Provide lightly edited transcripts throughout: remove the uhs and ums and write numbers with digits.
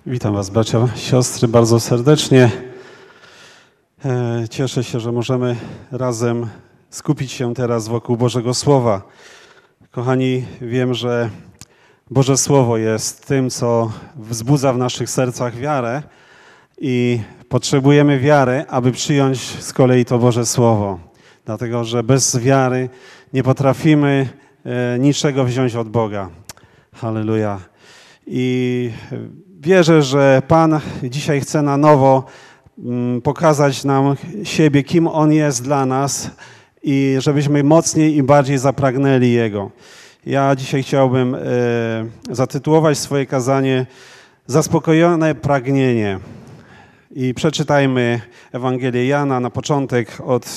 Witam Was, bracia, siostry, bardzo serdecznie. Cieszę się, że możemy razem skupić się teraz wokół Bożego Słowa. Kochani, wiem, że Boże Słowo jest tym, co wzbudza w naszych sercach wiarę i potrzebujemy wiary, aby przyjąć z kolei to Boże Słowo. Dlatego, że bez wiary nie potrafimy niczego wziąć od Boga. Halleluja. I wierzę, że Pan dzisiaj chce na nowo pokazać nam siebie, kim On jest dla nas i żebyśmy mocniej i bardziej zapragnęli Jego. Ja dzisiaj chciałbym zatytułować swoje kazanie Zaspokojone pragnienie. I przeczytajmy Ewangelię Jana na początek od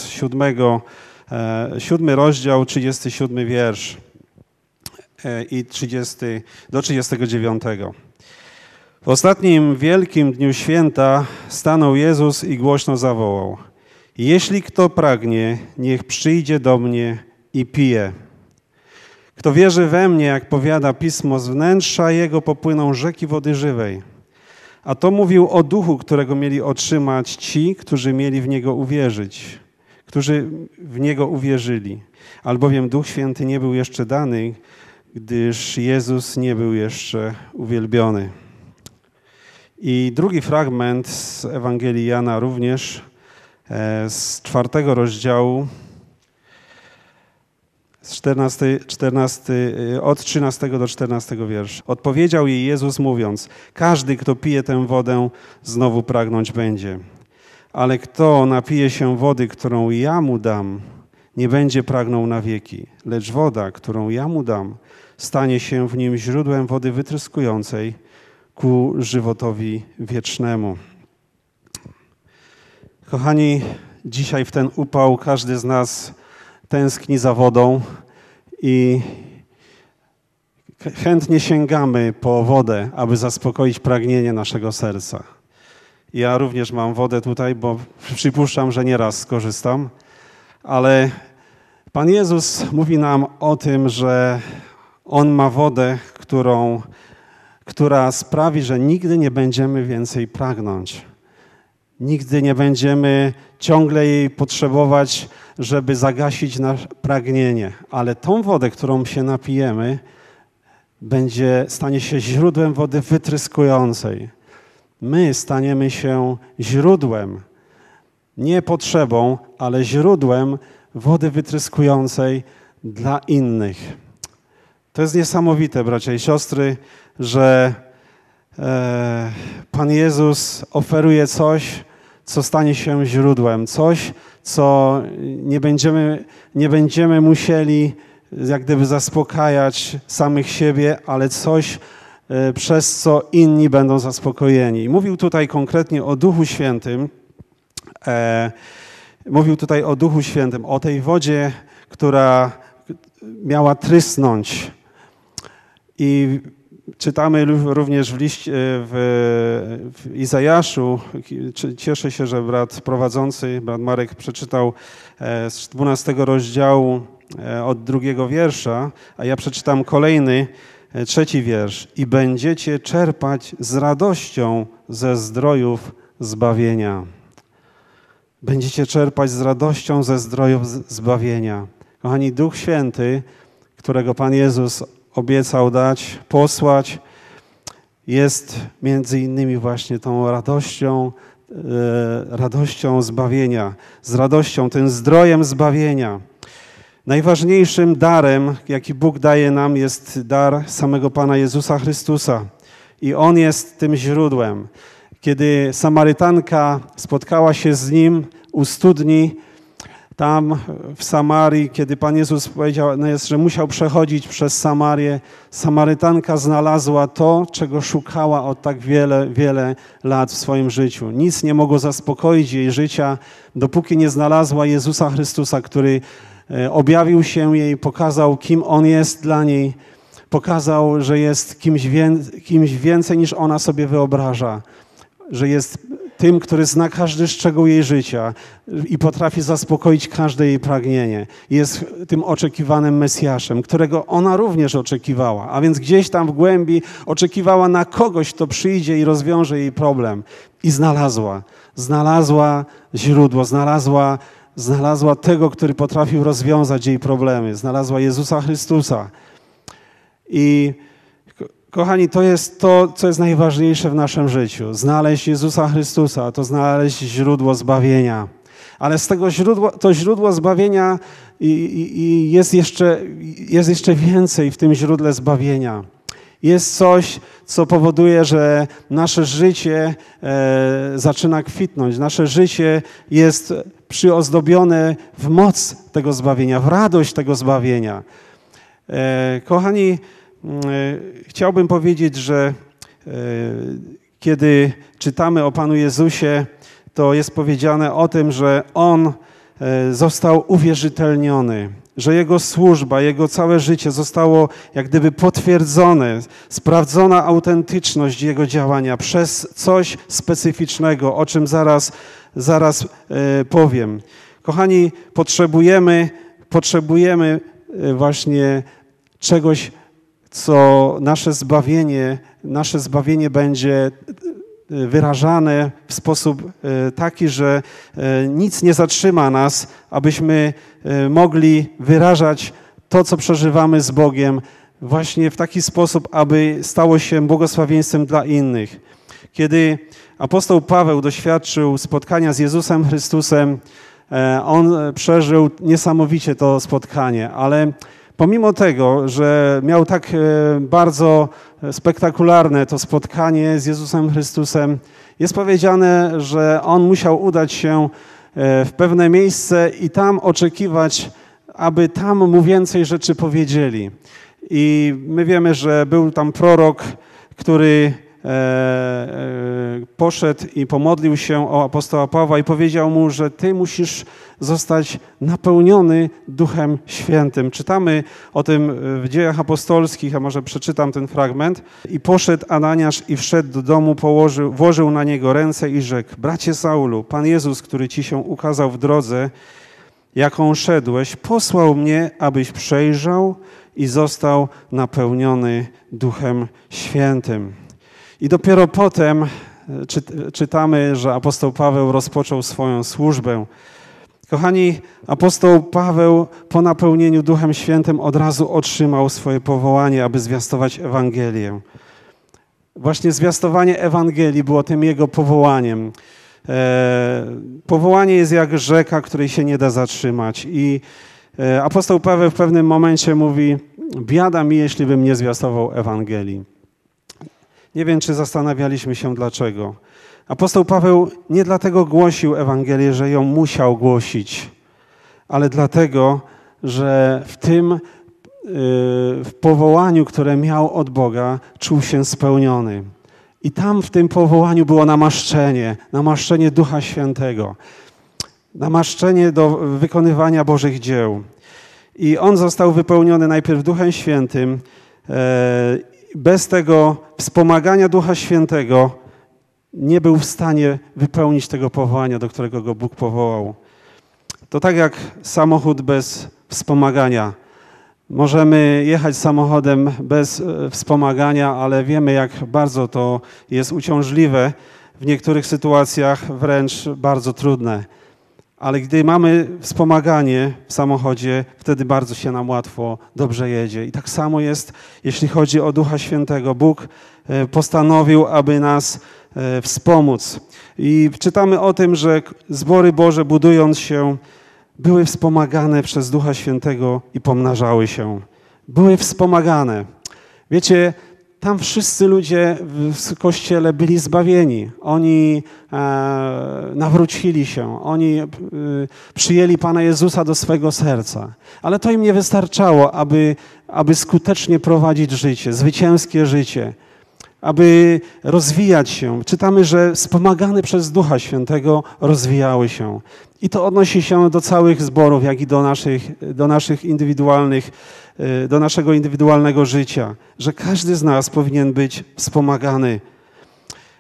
7 rozdział, 37 wiersz i 30 do 39. W ostatnim wielkim dniu święta stanął Jezus i głośno zawołał: Jeśli kto pragnie, niech przyjdzie do mnie i pije. Kto wierzy we mnie, jak powiada Pismo, z wnętrza jego popłyną rzeki wody żywej. A to mówił o duchu, którego mieli otrzymać ci, którzy mieli w niego uwierzyć, którzy w niego uwierzyli. Albowiem Duch Święty nie był jeszcze dany, gdyż Jezus nie był jeszcze uwielbiony. I drugi fragment z Ewangelii Jana również z 4 rozdziału, od 13 do 14 wiersza. Odpowiedział jej Jezus mówiąc: każdy, kto pije tę wodę, znowu pragnąć będzie. Ale kto napije się wody, którą ja mu dam, nie będzie pragnął na wieki. Lecz woda, którą ja mu dam, stanie się w nim źródłem wody wytryskującej ku żywotowi wiecznemu. Kochani, dzisiaj w ten upał każdy z nas tęskni za wodą i chętnie sięgamy po wodę, aby zaspokoić pragnienie naszego serca. Ja również mam wodę tutaj, bo przypuszczam, że nieraz skorzystam, ale Pan Jezus mówi nam o tym, że On ma wodę, która sprawi, że nigdy nie będziemy więcej pragnąć. Nigdy nie będziemy ciągle jej potrzebować, żeby zagasić nasze pragnienie. Ale tą wodę, którą się napijemy, stanie się źródłem wody wytryskującej. My staniemy się źródłem, nie potrzebą, ale źródłem wody wytryskującej dla innych. To jest niesamowite, bracia i siostry, że Pan Jezus oferuje coś, co stanie się źródłem, coś, co nie będziemy musieli jak gdyby zaspokajać samych siebie, ale coś, przez co inni będą zaspokojeni. I mówił tutaj konkretnie o Duchu Świętym, o tej wodzie, która miała trysnąć. I czytamy również w Izajaszu, cieszę się, że brat prowadzący, brat Marek przeczytał z 12 rozdziału od 2 wiersza, a ja przeczytam kolejny, 3 wiersz. I będziecie czerpać z radością ze zdrojów zbawienia. Będziecie czerpać z radością ze zdrojów zbawienia. Kochani, Duch Święty, którego Pan Jezus obiecał dać, posłać, jest między innymi właśnie tą radością zbawienia, z radością, tym zdrojem zbawienia. Najważniejszym darem, jaki Bóg daje nam, jest dar samego Pana Jezusa Chrystusa. I On jest tym źródłem. Kiedy Samarytanka spotkała się z Nim u studni, tam w Samarii, kiedy Pan Jezus powiedział, że musiał przechodzić przez Samarię, Samarytanka znalazła to, czego szukała od tak wiele lat w swoim życiu. Nic nie mogło zaspokoić jej życia, dopóki nie znalazła Jezusa Chrystusa, który objawił się jej, pokazał, kim On jest dla niej, pokazał, że jest kimś więcej niż ona sobie wyobraża, że jest tym, który zna każdy szczegół jej życia i potrafi zaspokoić każde jej pragnienie. Jest tym oczekiwanym Mesjaszem, którego ona również oczekiwała, a więc gdzieś tam w głębi oczekiwała na kogoś, kto przyjdzie i rozwiąże jej problem. I znalazła źródło, znalazła tego, który potrafił rozwiązać jej problemy. Znalazła Jezusa Chrystusa. I kochani, to jest to, co jest najważniejsze w naszym życiu. Znaleźć Jezusa Chrystusa, to znaleźć źródło zbawienia. Ale z tego źródło zbawienia jest jeszcze więcej w tym źródle zbawienia. Jest coś, co powoduje, że nasze życie zaczyna kwitnąć. Nasze życie jest przyozdobione w moc tego zbawienia, w radość tego zbawienia. Kochani, chciałbym powiedzieć, że kiedy czytamy o Panu Jezusie, to jest powiedziane o tym, że On został uwierzytelniony, że Jego służba, Jego całe życie zostało jak gdyby potwierdzone, sprawdzona autentyczność Jego działania przez coś specyficznego, o czym zaraz powiem. Kochani, potrzebujemy właśnie czegoś, co nasze zbawienie będzie wyrażane w sposób taki, że nic nie zatrzyma nas, abyśmy mogli wyrażać to, co przeżywamy z Bogiem, właśnie w taki sposób, aby stało się błogosławieństwem dla innych. Kiedy apostoł Paweł doświadczył spotkania z Jezusem Chrystusem, on przeżył niesamowicie to spotkanie, ale pomimo tego, że miał tak bardzo spektakularne to spotkanie z Jezusem Chrystusem, jest powiedziane, że on musiał udać się w pewne miejsce i tam oczekiwać, aby tam mu więcej rzeczy powiedzieli. I my wiemy, że był tam prorok, który poszedł i pomodlił się o apostoła Pawła i powiedział mu, że ty musisz zostać napełniony Duchem Świętym. Czytamy o tym w Dziejach Apostolskich, a może przeczytam ten fragment. I poszedł Ananiasz i wszedł do domu, włożył na niego ręce i rzekł: bracie Saulu, Pan Jezus, który ci się ukazał w drodze, jaką szedłeś, posłał mnie, abyś przejrzał i został napełniony Duchem Świętym. I dopiero potem czytamy, że apostoł Paweł rozpoczął swoją służbę. Kochani, apostoł Paweł po napełnieniu Duchem Świętym od razu otrzymał swoje powołanie, aby zwiastować Ewangelię. Właśnie zwiastowanie Ewangelii było tym jego powołaniem. Powołanie jest jak rzeka, której się nie da zatrzymać. I apostoł Paweł w pewnym momencie mówi: biada mi, jeśli bym nie zwiastował Ewangelii. Nie wiem, czy zastanawialiśmy się dlaczego. Apostoł Paweł nie dlatego głosił Ewangelię, że ją musiał głosić, ale dlatego, że w powołaniu, które miał od Boga, czuł się spełniony. I tam w tym powołaniu było namaszczenie Ducha Świętego, namaszczenie do wykonywania Bożych dzieł. I on został wypełniony najpierw Duchem Świętym. Bez tego wspomagania Ducha Świętego nie był w stanie wypełnić tego powołania, do którego go Bóg powołał. To tak jak samochód bez wspomagania. Możemy jechać samochodem bez wspomagania, ale wiemy, jak bardzo to jest uciążliwe, w niektórych sytuacjach wręcz bardzo trudne. Ale gdy mamy wspomaganie w samochodzie, wtedy bardzo się nam łatwo, dobrze jedzie. I tak samo jest, jeśli chodzi o Ducha Świętego. Bóg postanowił, aby nas wspomóc. I czytamy o tym, że zbory Boże, budując się, były wspomagane przez Ducha Świętego i pomnażały się. Były wspomagane. Wiecie, tam wszyscy ludzie w Kościele byli zbawieni. Oni nawrócili się. Oni przyjęli Pana Jezusa do swego serca. Ale to im nie wystarczało, aby skutecznie prowadzić życie, zwycięskie życie, aby rozwijać się. Czytamy, że wspomagane przez Ducha Świętego rozwijały się. I to odnosi się do całych zborów, jak i do naszego indywidualnego życia, że każdy z nas powinien być wspomagany.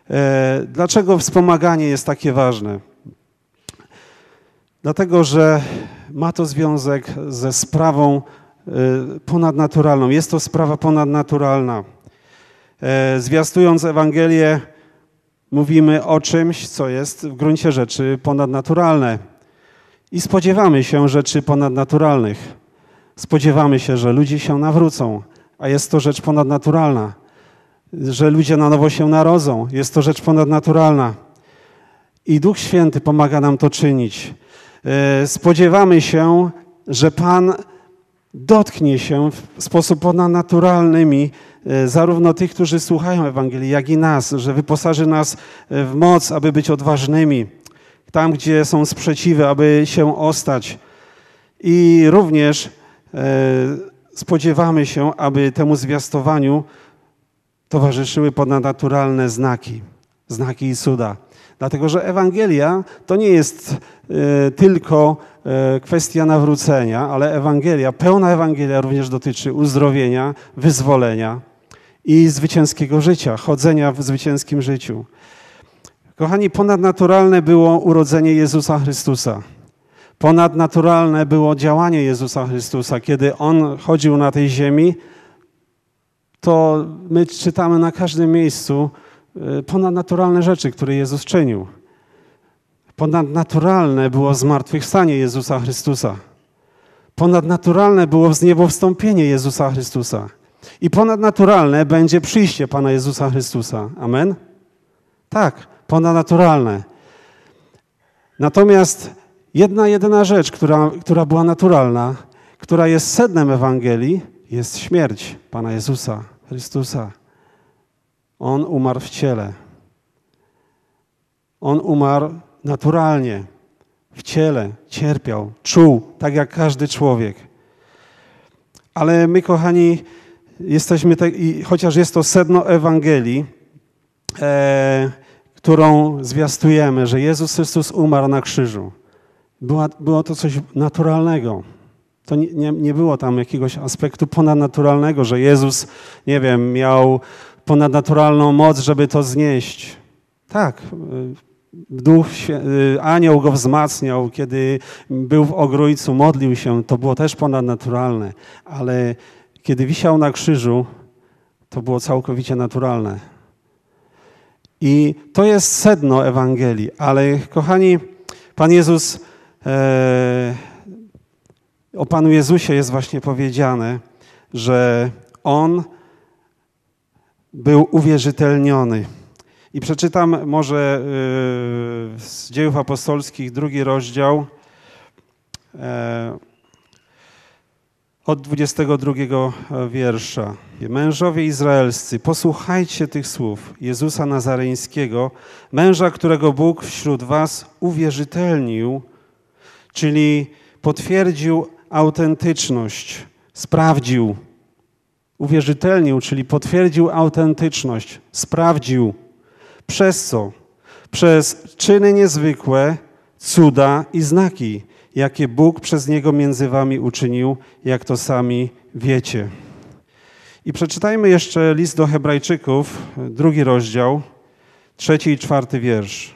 Dlaczego wspomaganie jest takie ważne? Dlatego, że ma to związek ze sprawą ponadnaturalną. Jest to sprawa ponadnaturalna. Zwiastując Ewangelię, mówimy o czymś, co jest w gruncie rzeczy ponadnaturalne. I spodziewamy się rzeczy ponadnaturalnych. Spodziewamy się, że ludzie się nawrócą, a jest to rzecz ponadnaturalna. Że ludzie na nowo się narodzą, jest to rzecz ponadnaturalna. I Duch Święty pomaga nam to czynić. Spodziewamy się, że Pan dotknie się w sposób ponadnaturalny zarówno tych, którzy słuchają Ewangelii, jak i nas, że wyposaży nas w moc, aby być odważnymi. Tam, gdzie są sprzeciwy, aby się ostać. I również spodziewamy się, aby temu zwiastowaniu towarzyszyły ponadnaturalne znaki i cuda. Dlatego, że Ewangelia to nie jest tylko kwestia nawrócenia, ale pełna Ewangelia również dotyczy uzdrowienia, wyzwolenia i zwycięskiego życia, chodzenia w zwycięskim życiu. Kochani, ponadnaturalne było urodzenie Jezusa Chrystusa. Ponadnaturalne było działanie Jezusa Chrystusa. Kiedy On chodził na tej ziemi, to my czytamy na każdym miejscu ponadnaturalne rzeczy, które Jezus czynił. Ponadnaturalne było zmartwychwstanie Jezusa Chrystusa. Ponadnaturalne było zniebowstąpienie Jezusa Chrystusa. I ponadnaturalne będzie przyjście Pana Jezusa Chrystusa. Amen? Tak, ponadnaturalne. Natomiast jedyna rzecz, która była naturalna, która jest sednem Ewangelii, jest śmierć Pana Jezusa Chrystusa. On umarł w ciele. On umarł naturalnie, w ciele, cierpiał, czuł, tak jak każdy człowiek. Ale my, kochani, jesteśmy, chociaż jest to sedno Ewangelii, którą zwiastujemy, że Jezus Chrystus umarł na krzyżu. Było to coś naturalnego. To nie było tam jakiegoś aspektu ponadnaturalnego, że Jezus, nie wiem, miał ponadnaturalną moc, żeby to znieść. Tak, anioł go wzmacniał, kiedy był w ogrójcu, modlił się, to było też ponadnaturalne, ale kiedy wisiał na krzyżu, to było całkowicie naturalne. I to jest sedno Ewangelii, ale kochani, Pan Jezus, o Panu Jezusie jest właśnie powiedziane, że On był uwierzytelniony. I przeczytam może z Dziejów Apostolskich 2 rozdział od 22 wiersza. Mężowie izraelscy, posłuchajcie tych słów Jezusa Nazareńskiego, męża, którego Bóg wśród was uwierzytelnił, czyli potwierdził autentyczność, sprawdził. Uwierzytelnił, czyli potwierdził autentyczność, sprawdził. Przez co? Przez czyny niezwykłe, cuda i znaki, jakie Bóg przez Niego między wami uczynił, jak to sami wiecie. I przeczytajmy jeszcze list do Hebrajczyków, 2 rozdział, 3 i 4 wiersz.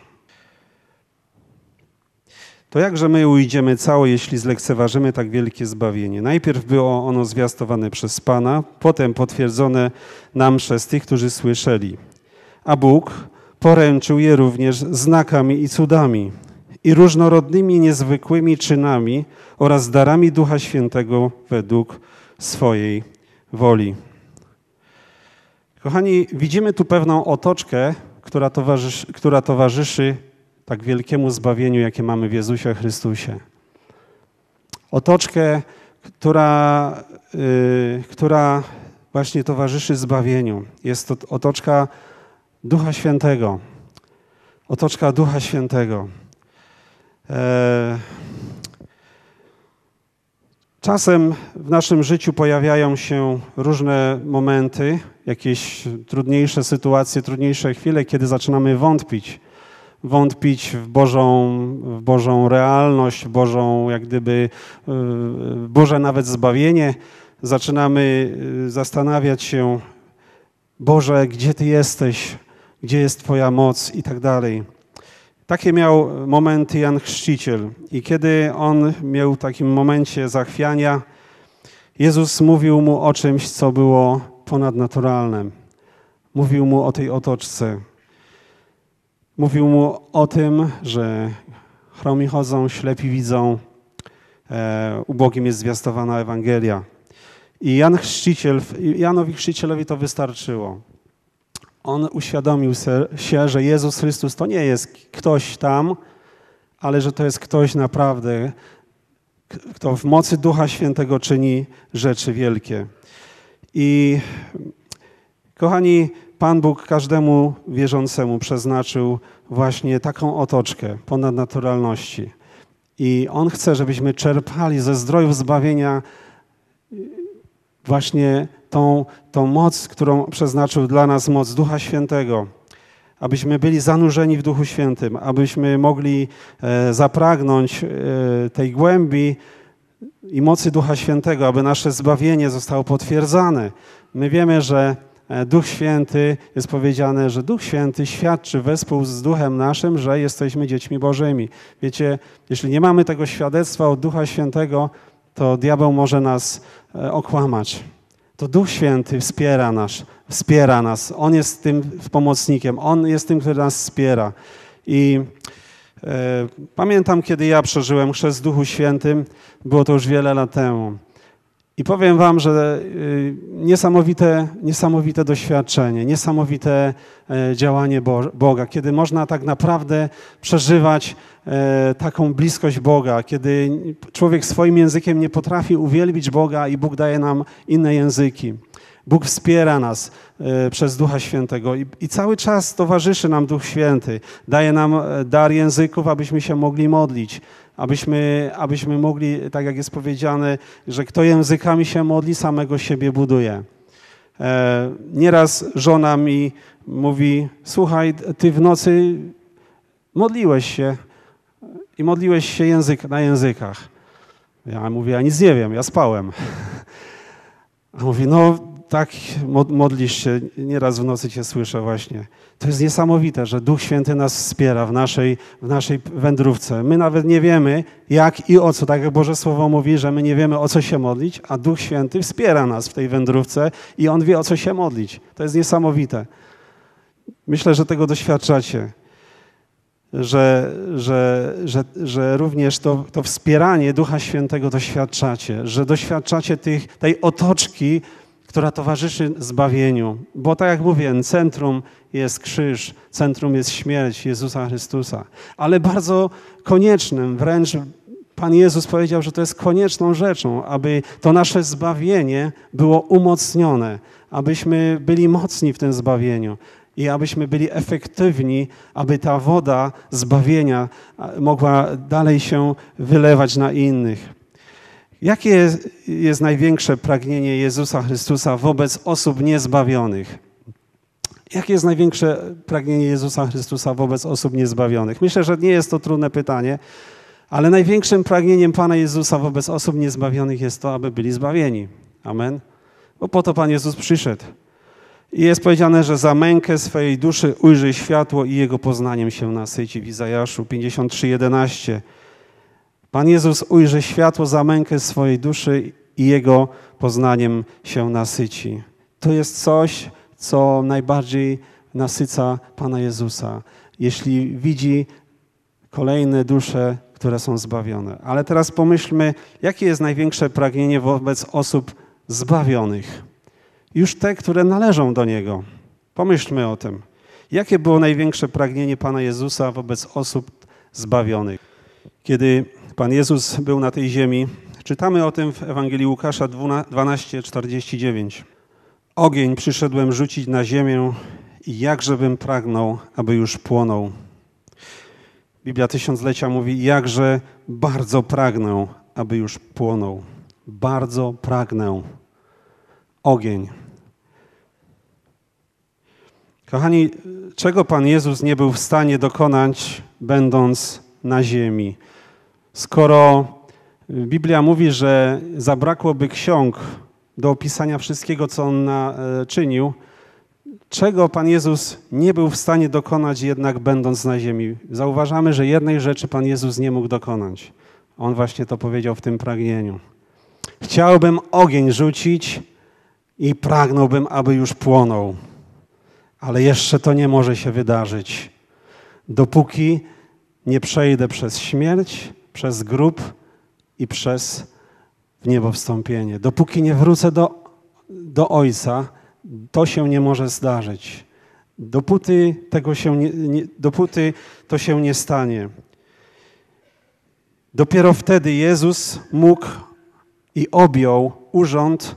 To jakże my ujdziemy cało, jeśli zlekceważymy tak wielkie zbawienie? Najpierw było ono zwiastowane przez Pana, potem potwierdzone nam przez tych, którzy słyszeli. A Bóg poręczył je również znakami i cudami i różnorodnymi, niezwykłymi czynami oraz darami Ducha Świętego według swojej woli. Kochani, widzimy tu pewną otoczkę, która towarzyszy tak wielkiemu zbawieniu, jakie mamy w Jezusie Chrystusie. Otoczkę, która właśnie towarzyszy zbawieniu. Jest to otoczka Ducha Świętego. Otoczka Ducha Świętego. Czasem w naszym życiu pojawiają się różne momenty, jakieś trudniejsze sytuacje, trudniejsze chwile, kiedy zaczynamy wątpić. Wątpić w Bożą realność, w Bożą, jak gdyby, Boże nawet zbawienie. Zaczynamy zastanawiać się, Boże, gdzie Ty jesteś? gdzie jest Twoja moc i tak dalej. Takie miał momenty Jan Chrzciciel i kiedy on miał w takim momencie zachwiania, Jezus mówił mu o czymś, co było ponadnaturalne. Mówił mu o tej otoczce. Mówił mu o tym, że chromi chodzą, ślepi widzą, ubogim jest zwiastowana Ewangelia. I Janowi Chrzcicielowi to wystarczyło. On uświadomił się, że Jezus Chrystus to nie jest ktoś tam, ale że to jest ktoś naprawdę, kto w mocy Ducha Świętego czyni rzeczy wielkie. I kochani, Pan Bóg każdemu wierzącemu przeznaczył właśnie taką otoczkę ponadnaturalności. I On chce, żebyśmy czerpali ze zdrojów zbawienia właśnie tą moc, którą przeznaczył dla nas, moc Ducha Świętego. Abyśmy byli zanurzeni w Duchu Świętym, abyśmy mogli zapragnąć tej głębi i mocy Ducha Świętego, aby nasze zbawienie zostało potwierdzane. My wiemy, że Duch Święty, jest powiedziane, że Duch Święty świadczy wespół z Duchem naszym, że jesteśmy dziećmi Bożymi. Wiecie, jeśli nie mamy tego świadectwa od Ducha Świętego, to diabeł może nas okłamać. To Duch Święty wspiera nas. On jest tym pomocnikiem. On jest tym, który nas wspiera. I pamiętam, kiedy ja przeżyłem chrzest w Duchu Świętym, było to już wiele lat temu. I powiem wam, że niesamowite doświadczenie, niesamowite działanie Boga, kiedy można tak naprawdę przeżywać taką bliskość Boga, kiedy człowiek swoim językiem nie potrafi uwielbić Boga i Bóg daje nam inne języki. Bóg wspiera nas przez Ducha Świętego i cały czas towarzyszy nam Duch Święty. Daje nam dar języków, abyśmy się mogli modlić. Abyśmy mogli, tak jak jest powiedziane, że kto językami się modli, samego siebie buduje. Nieraz żona mi mówi, słuchaj, ty w nocy modliłeś się i modliłeś się na językach. Ja mówię, ja nic nie wiem, ja spałem. A mówi, no tak, modlisz się, nieraz w nocy cię słyszę właśnie. To jest niesamowite, że Duch Święty nas wspiera w naszej wędrówce. My nawet nie wiemy jak i o co, tak jak Boże Słowo mówi, że my nie wiemy o co się modlić, a Duch Święty wspiera nas w tej wędrówce i On wie o co się modlić. To jest niesamowite. Myślę, że tego doświadczacie. Że również to wspieranie Ducha Świętego doświadczacie, że doświadczacie tej otoczki, która towarzyszy zbawieniu. Bo tak jak mówię, centrum jest krzyż, centrum jest śmierć Jezusa Chrystusa. Ale bardzo koniecznym, wręcz Pan Jezus powiedział, że to jest konieczną rzeczą, aby to nasze zbawienie było umocnione, abyśmy byli mocni w tym zbawieniu i abyśmy byli efektywni, aby ta woda zbawienia mogła dalej się wylewać na innych. Jakie jest największe pragnienie Jezusa Chrystusa wobec osób niezbawionych? Jakie jest największe pragnienie Jezusa Chrystusa wobec osób niezbawionych? Myślę, że nie jest to trudne pytanie, ale największym pragnieniem Pana Jezusa wobec osób niezbawionych jest to, aby byli zbawieni. Amen? Bo po to Pan Jezus przyszedł. I jest powiedziane, że za mękę swojej duszy ujrzy światło i Jego poznaniem się nasyci. W Izajaszu 53:11. Pan Jezus ujrzy światło za mękę swojej duszy i Jego poznaniem się nasyci. To jest coś, co najbardziej nasyca Pana Jezusa, jeśli widzi kolejne dusze, które są zbawione. Ale teraz pomyślmy, jakie jest największe pragnienie wobec osób zbawionych. Już te, które należą do Niego. Pomyślmy o tym. Jakie było największe pragnienie Pana Jezusa wobec osób zbawionych? Kiedy Pan Jezus był na tej ziemi, czytamy o tym w Ewangelii Łukasza 12:49. Ogień przyszedłem rzucić na ziemię i jakżebym pragnął, aby już płonął. Biblia Tysiąclecia mówi, jakże bardzo pragnę, aby już płonął. Bardzo pragnę. Ogień. Kochani, czego Pan Jezus nie był w stanie dokonać, będąc na ziemi? Skoro Biblia mówi, że zabrakłoby ksiąg do opisania wszystkiego, co On czynił, czego Pan Jezus nie był w stanie dokonać jednak będąc na ziemi. Zauważamy, że jednej rzeczy Pan Jezus nie mógł dokonać. On właśnie to powiedział w tym pragnieniu. Chciałbym ogień rzucić i pragnąłbym, aby już płonął. Ale jeszcze to nie może się wydarzyć, dopóki nie przejdę przez śmierć, przez grób i przez wniebowstąpienie. Dopóki nie wrócę do Ojca, to się nie może zdarzyć. Dopóty to się nie stanie. Dopiero wtedy Jezus mógł i objął urząd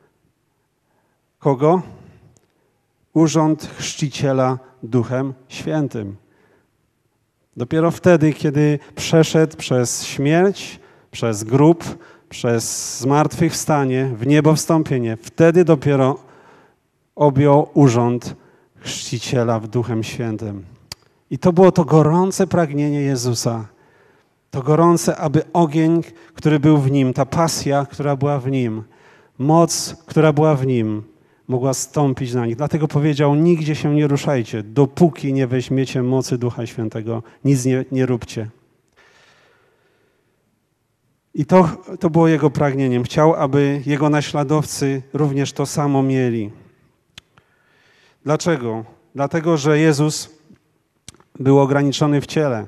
kogo? Urząd chrzciciela Duchem Świętym. Dopiero wtedy, kiedy przeszedł przez śmierć, przez grób, przez zmartwychwstanie, w niebo wstąpienie, wtedy dopiero objął urząd chrzciciela w Duchem Świętym. I to było to gorące pragnienie Jezusa. To gorące, aby ogień, który był w Nim, ta pasja, która była w Nim, moc, która była w Nim, mogła stąpić na nich. Dlatego powiedział, nigdzie się nie ruszajcie, dopóki nie weźmiecie mocy Ducha Świętego. Nic nie róbcie. I to było Jego pragnieniem. Chciał, aby Jego naśladowcy również to samo mieli. Dlaczego? Dlatego, że Jezus był ograniczony w ciele.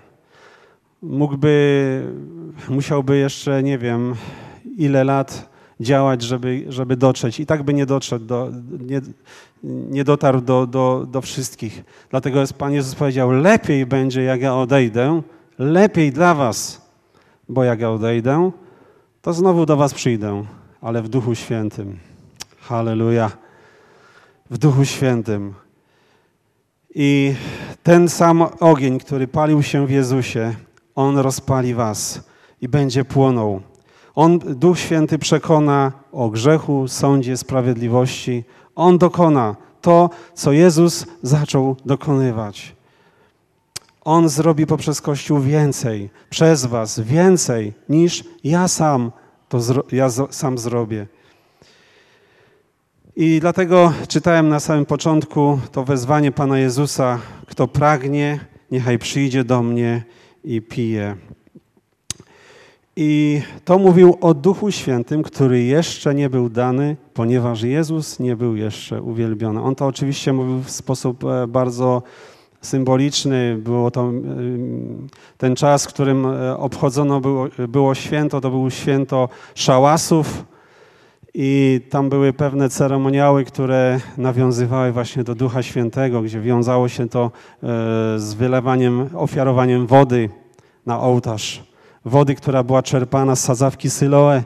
Musiałby jeszcze, nie wiem, ile lat działać, żeby dotrzeć. I tak by nie doszedł, nie dotarł do wszystkich. Dlatego Pan Jezus powiedział, lepiej będzie, jak ja odejdę, lepiej dla was, bo jak ja odejdę, to znowu do was przyjdę, ale w Duchu Świętym. Halleluja. W Duchu Świętym. I ten sam ogień, który palił się w Jezusie, On rozpali was i będzie płonął. Duch Święty przekona o grzechu, sądzie, sprawiedliwości. On dokona to, co Jezus zaczął dokonywać. On zrobi poprzez Kościół więcej, przez was więcej, niż ja sam zrobię. I dlatego czytałem na samym początku to wezwanie Pana Jezusa, kto pragnie, niechaj przyjdzie do mnie i pije. I to mówił o Duchu Świętym, który jeszcze nie był dany, ponieważ Jezus nie był jeszcze uwielbiony. On to oczywiście mówił w sposób bardzo symboliczny. Było to ten czas, w którym obchodzono było święto, to było święto szałasów i tam były pewne ceremoniały, które nawiązywały właśnie do Ducha Świętego, gdzie wiązało się to z wylewaniem, ofiarowaniem wody na ołtarz. Wody, która była czerpana z sadzawki Syloe,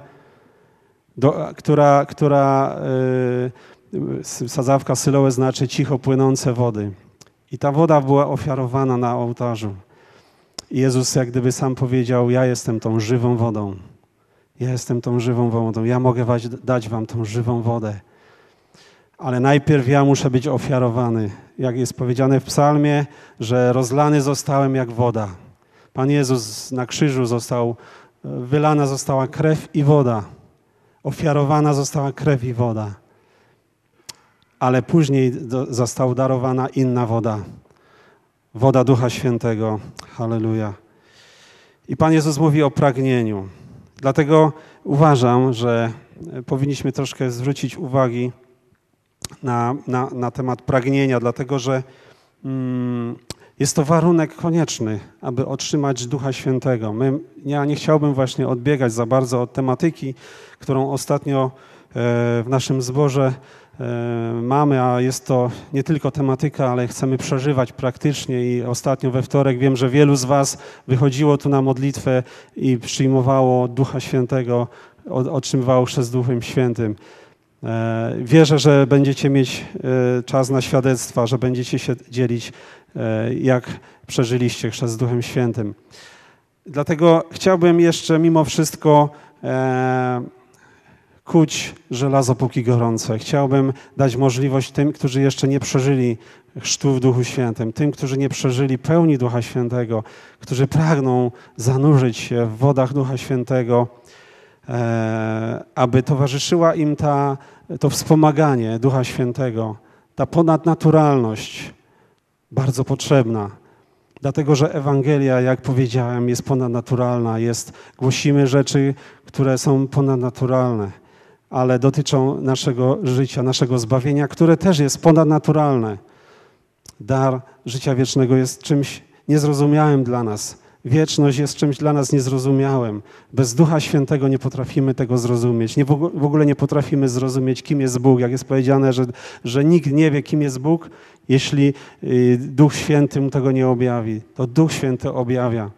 sadzawka Syloe znaczy cicho płynące wody. I ta woda była ofiarowana na ołtarzu. I Jezus jak gdyby sam powiedział, ja jestem tą żywą wodą. Ja jestem tą żywą wodą. Ja mogę dać wam tą żywą wodę. Ale najpierw ja muszę być ofiarowany. Jak jest powiedziane w psalmie, że rozlany zostałem jak woda. Pan Jezus na krzyżu wylana została krew i woda. Ofiarowana została krew i woda. Ale później została darowana inna woda. Woda Ducha Świętego. Halleluja. I Pan Jezus mówi o pragnieniu. Dlatego uważam, że powinniśmy troszkę zwrócić uwagi na temat pragnienia, dlatego że jest to warunek konieczny, aby otrzymać Ducha Świętego. Ja nie chciałbym właśnie odbiegać za bardzo od tematyki, którą ostatnio w naszym zborze mamy, a jest to nie tylko tematyka, ale chcemy przeżywać praktycznie i ostatnio we wtorek wiem, że wielu z was wychodziło tu na modlitwę i przyjmowało Ducha Świętego, otrzymywało chrzest Duchem Świętym. Wierzę, że będziecie mieć czas na świadectwa, że będziecie się dzielić, jak przeżyliście chrzest Duchem Świętym. Dlatego chciałbym jeszcze mimo wszystko kuć żelazo póki gorące. Chciałbym dać możliwość tym, którzy jeszcze nie przeżyli chrztu w Duchu Świętym, tym, którzy nie przeżyli pełni Ducha Świętego, którzy pragną zanurzyć się w wodach Ducha Świętego, aby towarzyszyła im to wspomaganie Ducha Świętego, ta ponadnaturalność bardzo potrzebna. Dlatego, że Ewangelia, jak powiedziałem, jest ponadnaturalna. Głosimy rzeczy, które są ponadnaturalne, ale dotyczą naszego życia, naszego zbawienia, które też jest ponadnaturalne. Dar życia wiecznego jest czymś niezrozumiałym dla nas. Wieczność jest czymś dla nas niezrozumiałym. Bez Ducha Świętego nie potrafimy tego zrozumieć. W ogóle nie potrafimy zrozumieć, kim jest Bóg. Jak jest powiedziane, że nikt nie wie, kim jest Bóg, jeśli Duch Święty mu tego nie objawi. To Duch Święty objawia.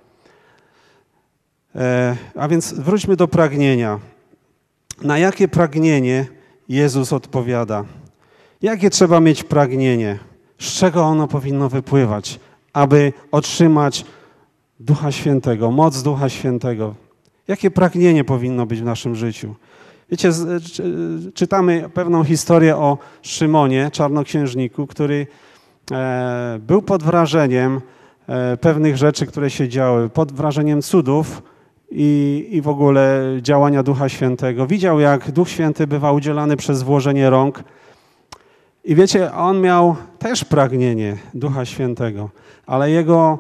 A więc wróćmy do pragnienia. Na jakie pragnienie Jezus odpowiada? Jakie trzeba mieć pragnienie? Z czego ono powinno wypływać, aby otrzymać Ducha Świętego, moc Ducha Świętego? Jakie pragnienie powinno być w naszym życiu? Wiecie, czytamy pewną historię o Szymonie, czarnoksiężniku, który był pod wrażeniem pewnych rzeczy, które się działy, pod wrażeniem cudów i w ogóle działania Ducha Świętego. Widział, jak Duch Święty bywa udzielany przez włożenie rąk. I wiecie, on miał też pragnienie Ducha Świętego, ale jego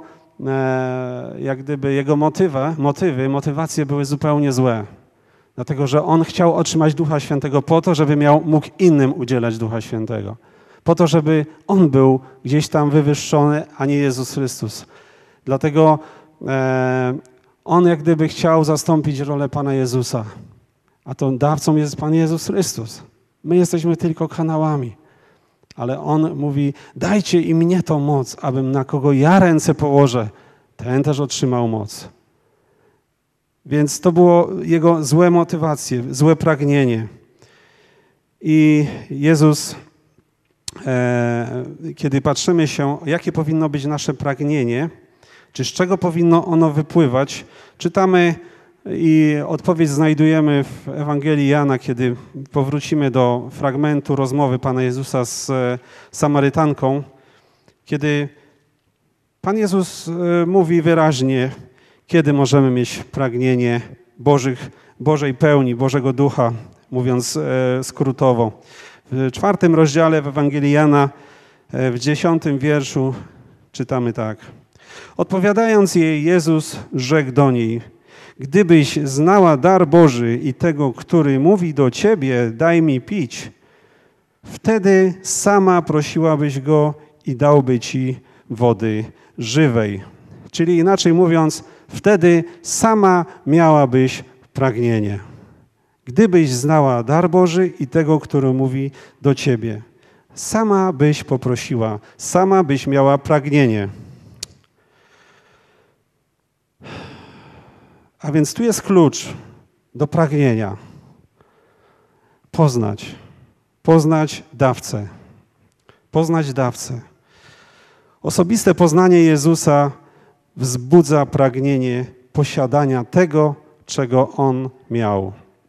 motywacje były zupełnie złe. Dlatego, że on chciał otrzymać Ducha Świętego po to, żeby mógł innym udzielać Ducha Świętego. Po to, żeby on był gdzieś tam wywyższony, a nie Jezus Chrystus. Dlatego on jak gdyby chciał zastąpić rolę Pana Jezusa. A to dawcą jest Pan Jezus Chrystus. My jesteśmy tylko kanałami. Ale on mówi, dajcie i mnie tą moc, abym na kogo ja ręce położę, ten też otrzymał moc. Więc to było jego złe motywacje, złe pragnienie. I Jezus, kiedy patrzymy się, jakie powinno być nasze pragnienie, czy z czego powinno ono wypływać, czytamy i odpowiedź znajdujemy w Ewangelii Jana, kiedy powrócimy do fragmentu rozmowy Pana Jezusa z Samarytanką, kiedy Pan Jezus mówi wyraźnie, kiedy możemy mieć pragnienie Bożej pełni, Bożego Ducha, mówiąc skrótowo. W 4 rozdziale w Ewangelii Jana, w 10 wierszu czytamy tak. Odpowiadając jej, Jezus rzekł do niej, gdybyś znała dar Boży i tego, który mówi do ciebie, daj mi pić, wtedy sama prosiłabyś go i dałby ci wody żywej. Czyli inaczej mówiąc, wtedy sama miałabyś pragnienie. Gdybyś znała dar Boży i tego, który mówi do ciebie, sama byś poprosiła, sama byś miała pragnienie. A więc tu jest klucz do pragnienia. Poznać dawcę. Poznać dawcę. Osobiste poznanie Jezusa wzbudza pragnienie posiadania tego, czego On miał.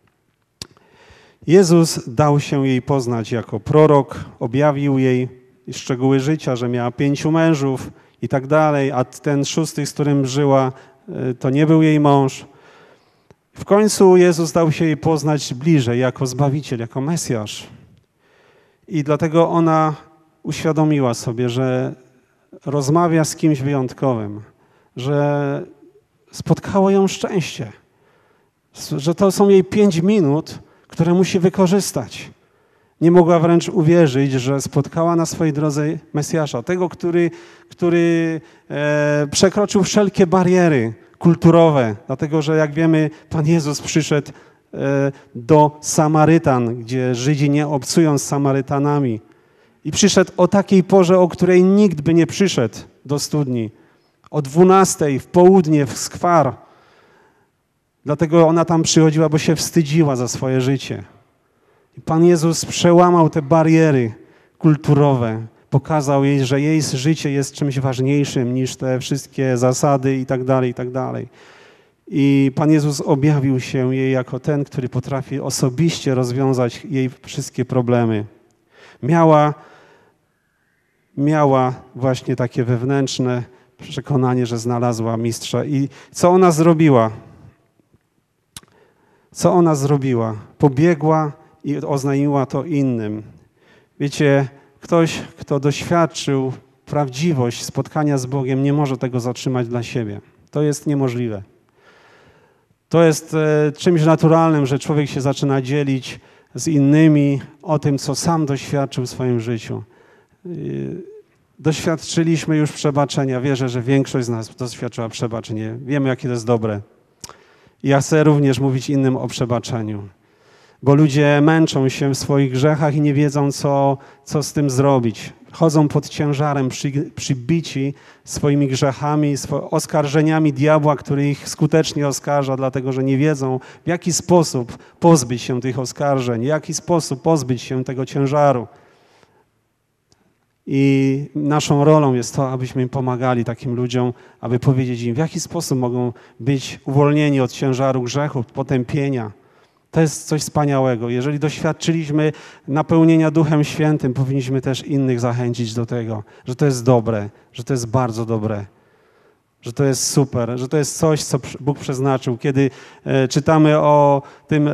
Jezus dał się jej poznać jako prorok, objawił jej szczegóły życia, że miała 5 mężów i tak dalej, a ten 6, z którym żyła, to nie był jej mąż. W końcu Jezus dał się jej poznać bliżej jako Zbawiciel, jako Mesjasz. I dlatego ona uświadomiła sobie, że rozmawia z kimś wyjątkowym, że spotkało ją szczęście, że to są jej 5 minut, które musi wykorzystać. Nie mogła wręcz uwierzyć, że spotkała na swojej drodze Mesjasza, tego, który przekroczył wszelkie bariery kulturowe, dlatego że jak wiemy, Pan Jezus przyszedł do Samarytan, gdzie Żydzi nie obcują z Samarytanami. I przyszedł o takiej porze, o której nikt by nie przyszedł do studni. O 12:00 w południe, w skwar. Dlatego ona tam przychodziła, bo się wstydziła za swoje życie. I Pan Jezus przełamał te bariery kulturowe. Pokazał jej, że jej życie jest czymś ważniejszym niż te wszystkie zasady i tak dalej, i tak dalej. I Pan Jezus objawił się jej jako ten, który potrafi osobiście rozwiązać jej wszystkie problemy. Miała właśnie takie wewnętrzne przekonanie, że znalazła mistrza. I co ona zrobiła? Co ona zrobiła? Pobiegła i oznajmiła to innym. Wiecie, Ktoś, kto doświadczył prawdziwość spotkania z Bogiem, nie może tego zatrzymać dla siebie. To jest niemożliwe. To jest czymś naturalnym, że człowiek się zaczyna dzielić z innymi o tym, co sam doświadczył w swoim życiu. Doświadczyliśmy już przebaczenia. Wierzę, że większość z nas doświadczyła przebaczenia. Wiemy, jakie to jest dobre. I ja chcę również mówić innym o przebaczeniu. Bo ludzie męczą się w swoich grzechach i nie wiedzą, co z tym zrobić. Chodzą pod ciężarem, przybici swoimi grzechami, oskarżeniami diabła, który ich skutecznie oskarża, dlatego że nie wiedzą, w jaki sposób pozbyć się tych oskarżeń, w jaki sposób pozbyć się tego ciężaru. I naszą rolą jest to, abyśmy im pomagali takim ludziom, aby powiedzieć im, w jaki sposób mogą być uwolnieni od ciężaru grzechu, potępienia. To jest coś wspaniałego. Jeżeli doświadczyliśmy napełnienia Duchem Świętym, powinniśmy też innych zachęcić do tego, że to jest dobre, że to jest bardzo dobre, że to jest super, że to jest coś, co Bóg przeznaczył. Kiedy czytamy o tym,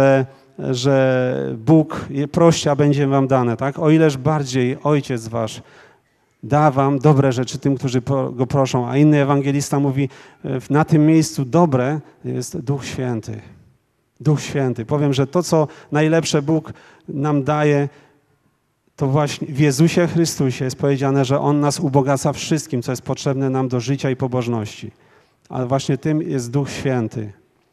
że Bóg prości, a będzie wam dane, tak? O ileż bardziej Ojciec wasz da wam dobre rzeczy tym, którzy Go proszą. A inny ewangelista mówi, na tym miejscu dobre jest Duch Święty. Duch Święty. Powiem, że to, co najlepsze Bóg nam daje, to właśnie w Jezusie Chrystusie jest powiedziane, że On nas ubogaca wszystkim, co jest potrzebne nam do życia i pobożności. Ale właśnie tym jest Duch Święty.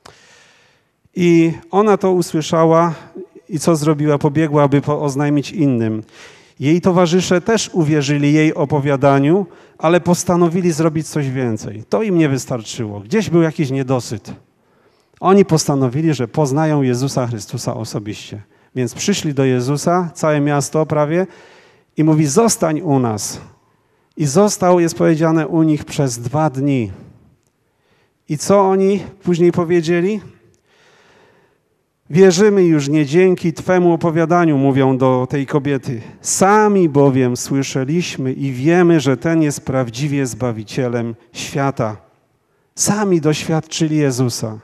I ona to usłyszała i co zrobiła? Pobiegła, aby oznajmić innym. Jej towarzysze też uwierzyli jej opowiadaniu, ale postanowili zrobić coś więcej. To im nie wystarczyło. Gdzieś był jakiś niedosyt. Oni postanowili, że poznają Jezusa Chrystusa osobiście. Więc przyszli do Jezusa, całe miasto prawie, i mówi, zostań u nas. I został, jest powiedziane, u nich przez 2 dni. I co oni później powiedzieli? Wierzymy już nie dzięki Twemu opowiadaniu, mówią do tej kobiety. Sami bowiem słyszeliśmy i wiemy, że ten jest prawdziwie Zbawicielem świata. Sami doświadczyli Jezusa.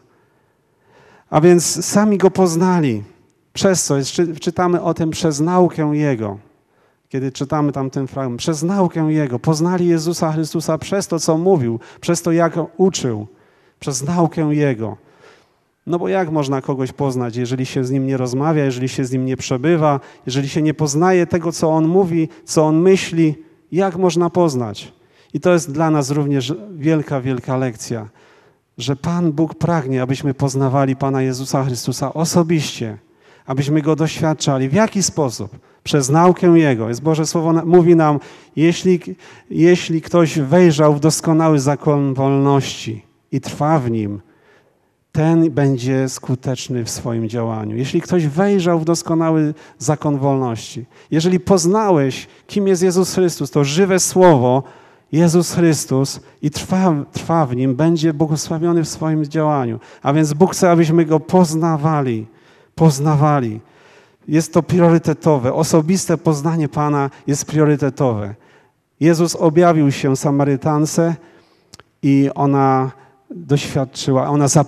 A więc sami Go poznali. Przez co? Czytamy o tym przez naukę Jego. Kiedy czytamy tam ten fragment. Przez naukę Jego. Poznali Jezusa Chrystusa przez to, co mówił. Przez to, jak uczył. Przez naukę Jego. No bo jak można kogoś poznać, jeżeli się z Nim nie rozmawia, jeżeli się z Nim nie przebywa, jeżeli się nie poznaje tego, co On mówi, co On myśli, jak można poznać? I to jest dla nas również wielka, wielka lekcja, że Pan Bóg pragnie, abyśmy poznawali Pana Jezusa Chrystusa osobiście, abyśmy Go doświadczali. W jaki sposób? Przez naukę Jego. Jest Boże Słowo mówi nam, jeśli ktoś wejrzał w doskonały zakon wolności i trwa w nim, ten będzie skuteczny w swoim działaniu. Jeśli ktoś wejrzał w doskonały zakon wolności, jeżeli poznałeś, kim jest Jezus Chrystus, to żywe Słowo, Jezus Chrystus i trwa w Nim, będzie błogosławiony w swoim działaniu. A więc Bóg chce, abyśmy Go poznawali. Jest to priorytetowe. Osobiste poznanie Pana jest priorytetowe. Jezus objawił się Samarytance i ona doświadczyła,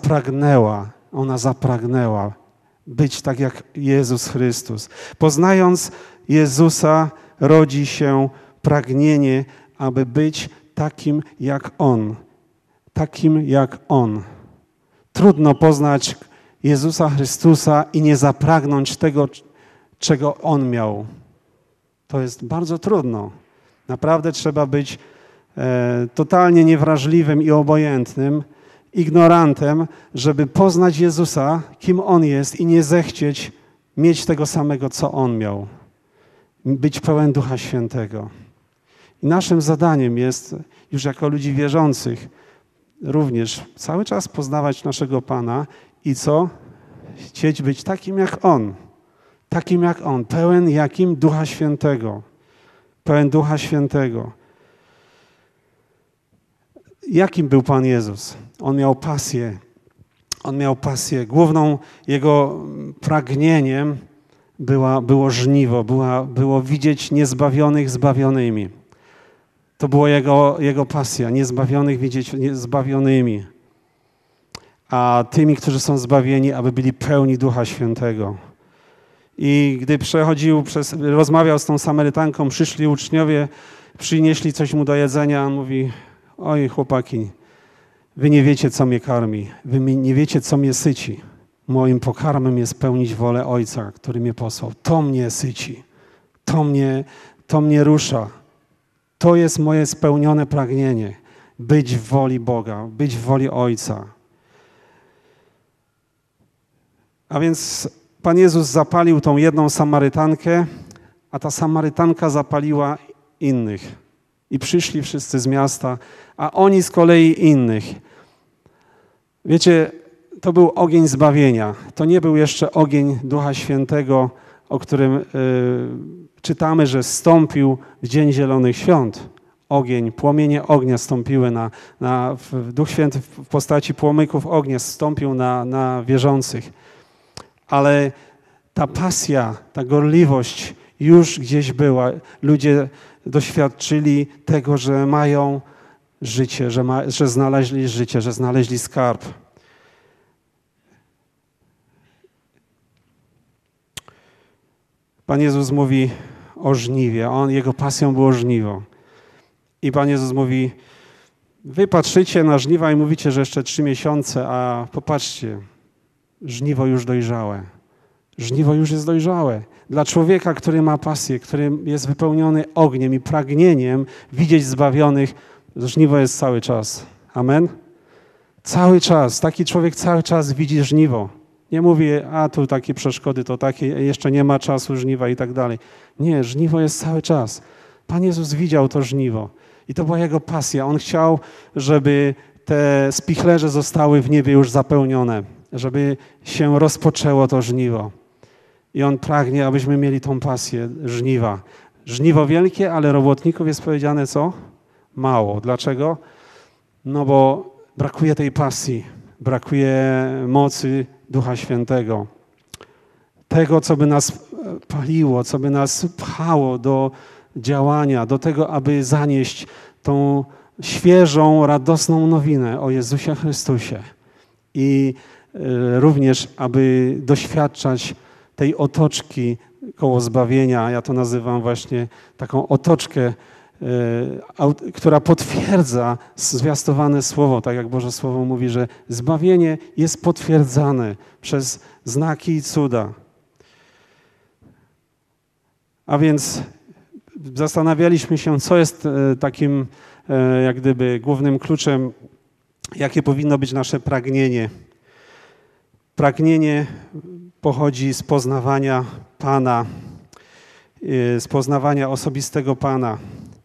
ona zapragnęła być tak jak Jezus Chrystus. Poznając Jezusa rodzi się pragnienie, aby być takim jak On. Takim jak On. Trudno poznać Jezusa Chrystusa i nie zapragnąć tego, czego On miał. To jest bardzo trudno. Naprawdę trzeba być totalnie niewrażliwym i obojętnym, ignorantem, żeby poznać Jezusa, kim On jest i nie zechcieć mieć tego samego, co On miał. Być pełen Ducha Świętego. I naszym zadaniem jest, już jako ludzi wierzących, również cały czas poznawać naszego Pana i co? Chcieć być takim jak On. Takim jak On. Pełen jakim? Ducha Świętego. Pełen Ducha Świętego. Jakim był Pan Jezus? On miał pasję. On miał pasję. Główną Jego pragnieniem było żniwo. Było widzieć niezbawionych zbawionymi. To była Jego pasja. Niezbawionych widzieć zbawionymi. A tymi, którzy są zbawieni, aby byli pełni Ducha Świętego. I gdy rozmawiał z tą Samarytanką, przyszli uczniowie, przynieśli coś mu do jedzenia, on mówi: oj chłopaki, wy nie wiecie, co mnie karmi, wy nie wiecie, co mnie syci. Moim pokarmem jest pełnić wolę Ojca, który mnie posłał. To mnie syci, to mnie rusza. To jest moje spełnione pragnienie. Być w woli Boga, być w woli Ojca. A więc Pan Jezus zapalił tą jedną Samarytankę, a ta Samarytanka zapaliła innych. I przyszli wszyscy z miasta, a oni z kolei innych. Wiecie, to był ogień zbawienia. To nie był jeszcze ogień Ducha Świętego, o którym czytamy, że zstąpił w Dzień Zielonych Świąt. Płomienie ognia zstąpiły Duch Święty w postaci płomyków ognia zstąpił na wierzących. Ale ta pasja, ta gorliwość już gdzieś była. Ludzie doświadczyli tego, że mają życie, że znaleźli życie, że znaleźli skarb. Pan Jezus mówi o żniwie. Jego pasją było żniwo. I Pan Jezus mówi: wy patrzycie na żniwa i mówicie, że jeszcze 3 miesiące, a popatrzcie, żniwo już dojrzałe. Żniwo już jest dojrzałe. Dla człowieka, który ma pasję, który jest wypełniony ogniem i pragnieniem widzieć zbawionych, żniwo jest cały czas. Amen? Cały czas. Taki człowiek cały czas widzi żniwo. Nie mówi: a tu takie przeszkody, to takie, jeszcze nie ma czasu żniwa i tak dalej. Nie, żniwo jest cały czas. Pan Jezus widział to żniwo. I to była Jego pasja. On chciał, żeby te spichlerze zostały w niebie już zapełnione, żeby się rozpoczęło to żniwo. I On pragnie, abyśmy mieli tą pasję żniwa. Żniwo wielkie, ale robotników jest powiedziane co? Mało. Dlaczego? No bo brakuje tej pasji, brakuje mocy Ducha Świętego. Tego, co by nas paliło, co by nas pchało do działania, do tego, aby zanieść tą świeżą, radosną nowinę o Jezusie Chrystusie. I również, aby doświadczać tej otoczki koło zbawienia. Ja to nazywam właśnie taką otoczkę, która potwierdza zwiastowane słowo, tak jak Boże Słowo mówi, że zbawienie jest potwierdzane przez znaki i cuda. A więc zastanawialiśmy się, co jest takim jak gdyby głównym kluczem, jakie powinno być nasze pragnienie. Pragnienie pochodzi z poznawania Pana, z poznawania osobistego Pana.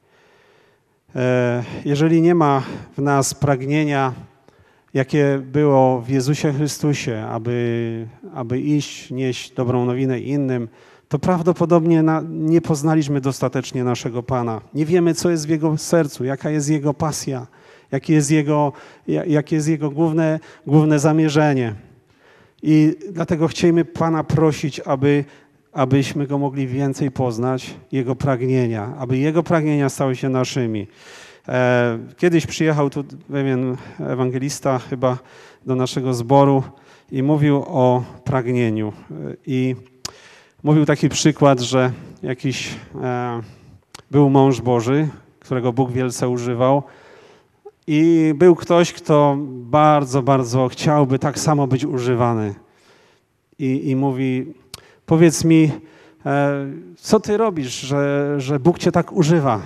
Jeżeli nie ma w nas pragnienia, jakie było w Jezusie Chrystusie, aby iść, nieść dobrą nowinę innym, to prawdopodobnie nie poznaliśmy dostatecznie naszego Pana. Nie wiemy, co jest w Jego sercu, jaka jest Jego pasja, jakie jest Jego główne zamierzenie. I dlatego chcielibyśmy Pana prosić, abyśmy Go mogli więcej poznać, Jego pragnienia, aby Jego pragnienia stały się naszymi. Kiedyś przyjechał tu pewien ewangelista chyba do naszego zboru i mówił o pragnieniu. I mówił taki przykład, że jakiś był mąż Boży, którego Bóg wielce używał, i był ktoś, kto bardzo, bardzo chciałby tak samo być używany. I mówi: powiedz mi, co ty robisz, że Bóg cię tak używa?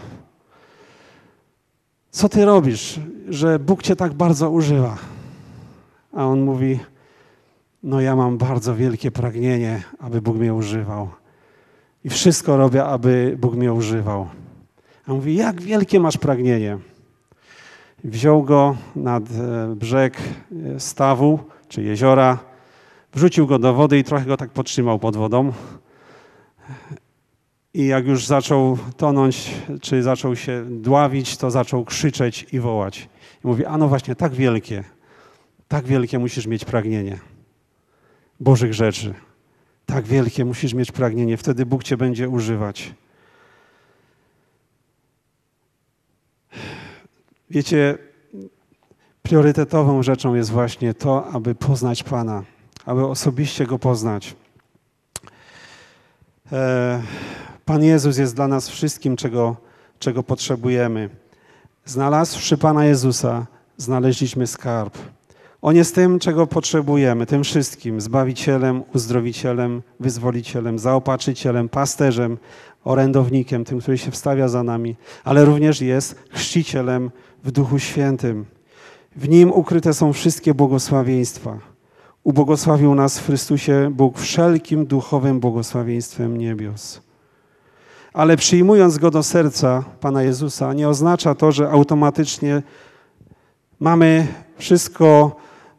Co ty robisz, że Bóg cię tak bardzo używa? A on mówi: no ja mam bardzo wielkie pragnienie, aby Bóg mnie używał. I wszystko robię, aby Bóg mnie używał. A on mówi: jak wielkie masz pragnienie? Wziął go nad brzeg stawu czy jeziora, wrzucił go do wody i trochę go tak podtrzymał pod wodą. I jak już zaczął tonąć, czy zaczął się dławić, to zaczął krzyczeć i wołać. I mówi: a no właśnie, tak wielkie musisz mieć pragnienie Bożych rzeczy. Tak wielkie musisz mieć pragnienie, wtedy Bóg cię będzie używać. Wiecie, priorytetową rzeczą jest właśnie to, aby poznać Pana, aby osobiście Go poznać. Pan Jezus jest dla nas wszystkim, czego potrzebujemy. Znalazłszy Pana Jezusa, znaleźliśmy skarb. On jest tym, czego potrzebujemy, tym wszystkim. Zbawicielem, uzdrowicielem, wyzwolicielem, zaopatrzycielem, pasterzem, orędownikiem, tym, który się wstawia za nami, ale również jest chrzcicielem w Duchu Świętym. W Nim ukryte są wszystkie błogosławieństwa. Ubłogosławił nas w Chrystusie Bóg wszelkim duchowym błogosławieństwem niebios. Ale przyjmując Go do serca, Pana Jezusa, nie oznacza to, że automatycznie mamy wszystko,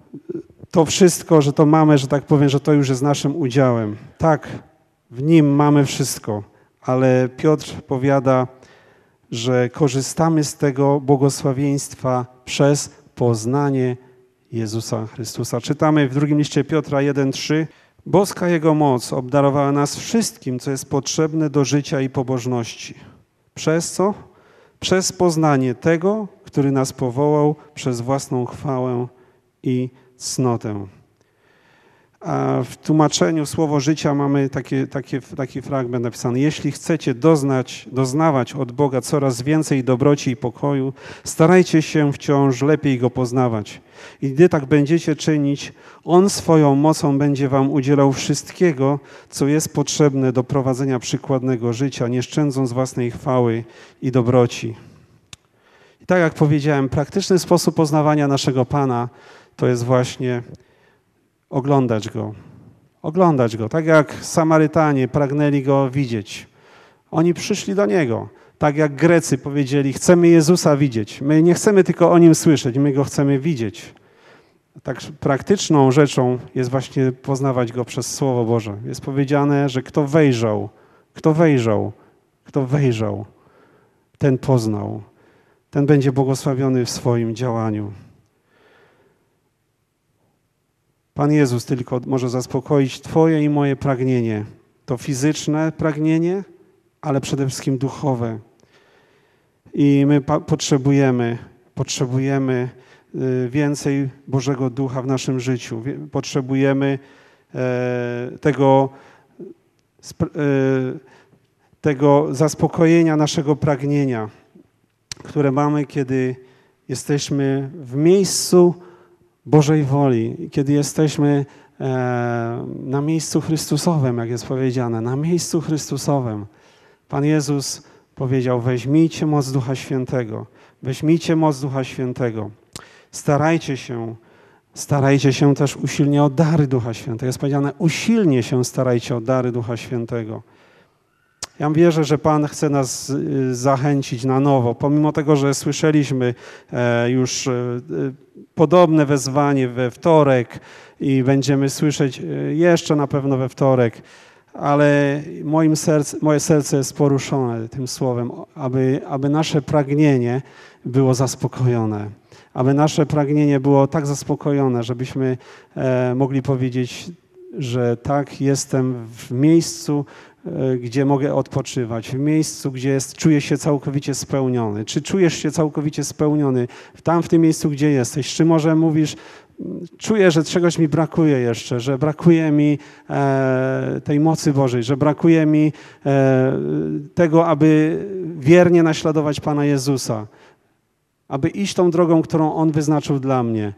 że to mamy, że tak powiem, że to już jest naszym udziałem. Tak, w Nim mamy wszystko, ale Piotr powiada, że korzystamy z tego błogosławieństwa przez poznanie Jezusa Chrystusa. Czytamy w drugim liście Piotra 1:3. Boska Jego moc obdarowała nas wszystkim, co jest potrzebne do życia i pobożności. Przez co? Przez poznanie tego, który nas powołał przez własną chwałę i cnotę. A w tłumaczeniu Słowo Życia mamy taki fragment napisany. Jeśli chcecie doznawać od Boga coraz więcej dobroci i pokoju, starajcie się wciąż lepiej Go poznawać. I gdy tak będziecie czynić, On swoją mocą będzie wam udzielał wszystkiego, co jest potrzebne do prowadzenia przykładnego życia, nie szczędząc własnej chwały i dobroci. I tak jak powiedziałem, praktyczny sposób poznawania naszego Pana to jest właśnie oglądać Go. Oglądać Go. Tak jak Samarytanie pragnęli Go widzieć. Oni przyszli do Niego. Tak jak Grecy powiedzieli, chcemy Jezusa widzieć. My nie chcemy tylko o Nim słyszeć, my Go chcemy widzieć. Tak praktyczną rzeczą jest właśnie poznawać Go przez Słowo Boże. Jest powiedziane, że kto wejrzał, ten poznał. Ten będzie błogosławiony w swoim działaniu. Pan Jezus tylko może zaspokoić Twoje i moje pragnienie. To fizyczne pragnienie, ale przede wszystkim duchowe. I my potrzebujemy więcej Bożego Ducha w naszym życiu. Potrzebujemy tego zaspokojenia naszego pragnienia, które mamy, kiedy jesteśmy w miejscu Bożej woli, kiedy jesteśmy na miejscu Chrystusowym, jak jest powiedziane, na miejscu Chrystusowym. Pan Jezus powiedział, weźmijcie moc Ducha Świętego, weźmijcie moc Ducha Świętego. Starajcie się też usilnie o dary Ducha Świętego. Jest powiedziane, usilnie się starajcie o dary Ducha Świętego. Ja wierzę, że Pan chce nas zachęcić na nowo, pomimo tego, że słyszeliśmy już podobne wezwanie we wtorek i będziemy słyszeć jeszcze na pewno we wtorek, ale moje serce jest poruszone tym słowem, aby nasze pragnienie było zaspokojone. Aby nasze pragnienie było tak zaspokojone, żebyśmy mogli powiedzieć, że tak, jestem w miejscu, gdzie mogę odpoczywać, w miejscu, gdzie czuję się całkowicie spełniony. Czy czujesz się całkowicie spełniony w tym miejscu, gdzie jesteś? Czy może mówisz, czuję, że czegoś mi brakuje jeszcze, że brakuje mi tej mocy Bożej, że brakuje mi tego, aby wiernie naśladować Pana Jezusa, aby iść tą drogą, którą On wyznaczył dla mnie,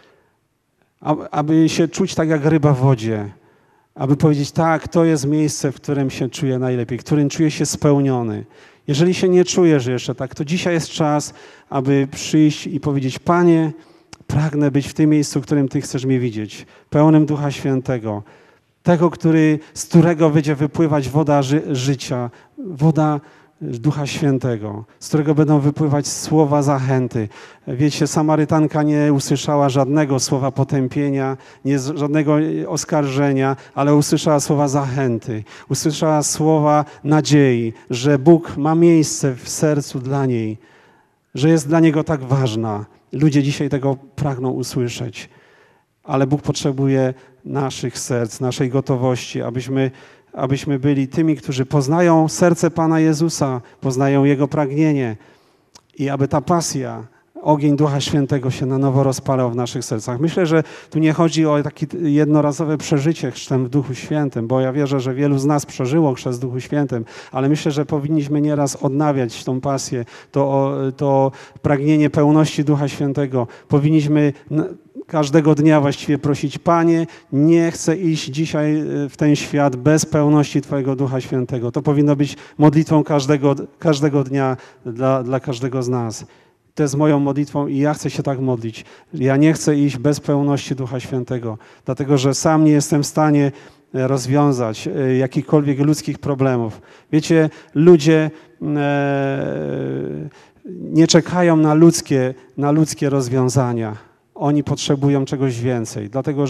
aby się czuć tak jak ryba w wodzie, aby powiedzieć, tak, to jest miejsce, w którym się czuję najlepiej, w którym czuję się spełniony. Jeżeli się nie czujesz jeszcze tak, to dzisiaj jest czas, aby przyjść i powiedzieć, Panie, pragnę być w tym miejscu, w którym Ty chcesz mnie widzieć, pełnym Ducha Świętego, tego, z którego będzie wypływać woda życia, woda Ducha Świętego, z którego będą wypływać słowa zachęty. Wiecie, Samarytanka nie usłyszała żadnego słowa potępienia, żadnego oskarżenia, ale usłyszała słowa zachęty. Usłyszała słowa nadziei, że Bóg ma miejsce w sercu dla niej, że jest dla Niego tak ważna. Ludzie dzisiaj tego pragną usłyszeć, ale Bóg potrzebuje naszych serc, naszej gotowości, abyśmy byli tymi, którzy poznają serce Pana Jezusa, poznają Jego pragnienie i aby ta pasja, ogień Ducha Świętego się na nowo rozpalał w naszych sercach. Myślę, że tu nie chodzi o takie jednorazowe przeżycie chrztem w Duchu Świętym, bo ja wierzę, że wielu z nas przeżyło chrzest w Duchu Świętym, ale myślę, że powinniśmy nieraz odnawiać tą pasję, to pragnienie pełności Ducha Świętego. Powinniśmy każdego dnia właściwie prosić: Panie, nie chcę iść dzisiaj w ten świat bez pełności Twojego Ducha Świętego. To powinno być modlitwą każdego dnia dla każdego z nas. To jest moją modlitwą i ja chcę się tak modlić. Ja nie chcę iść bez pełności Ducha Świętego, dlatego że sam nie jestem w stanie rozwiązać jakichkolwiek ludzkich problemów. Wiecie, ludzie nie czekają na ludzkie rozwiązania. Oni potrzebują czegoś więcej, dlatego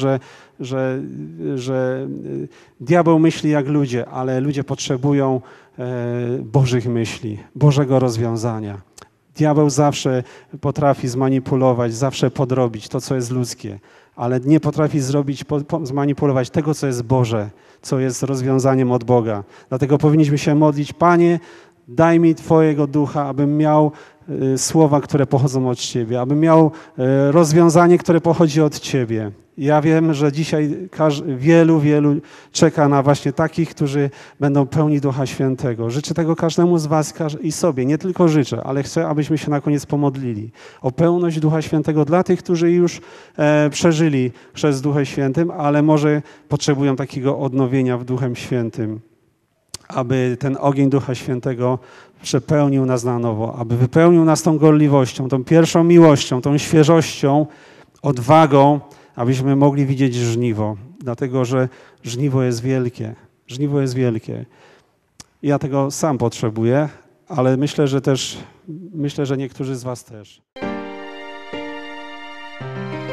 że diabeł myśli jak ludzie, ale ludzie potrzebują Bożych myśli, Bożego rozwiązania. Diabeł zawsze potrafi zmanipulować, zawsze podrobić to, co jest ludzkie, ale nie potrafi zmanipulować tego, co jest Boże, co jest rozwiązaniem od Boga. Dlatego powinniśmy się modlić: Panie, daj mi Twojego Ducha, abym miał słowa, które pochodzą od Ciebie, abym miał rozwiązanie, które pochodzi od Ciebie. Ja wiem, że dzisiaj wielu czeka na właśnie takich, którzy będą pełni Ducha Świętego. Życzę tego każdemu z was i sobie. Nie tylko życzę, ale chcę, abyśmy się na koniec pomodlili o pełność Ducha Świętego dla tych, którzy już przeżyli chrzest z Duchem Świętym, ale może potrzebują takiego odnowienia w Duchem Świętym, aby ten ogień Ducha Świętego przepełnił nas na nowo, aby wypełnił nas tą gorliwością, tą pierwszą miłością, tą świeżością, odwagą, abyśmy mogli widzieć żniwo, dlatego że żniwo jest wielkie. Żniwo jest wielkie. Ja tego sam potrzebuję, ale myślę, że niektórzy z was też.